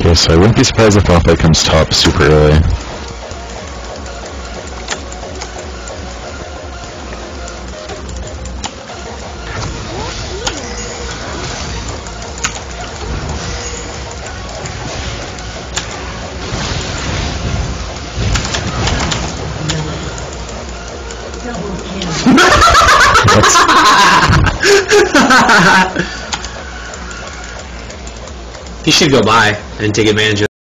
Okay, so I wouldn't be surprised if Malphite comes top super early. He should go by and take advantage of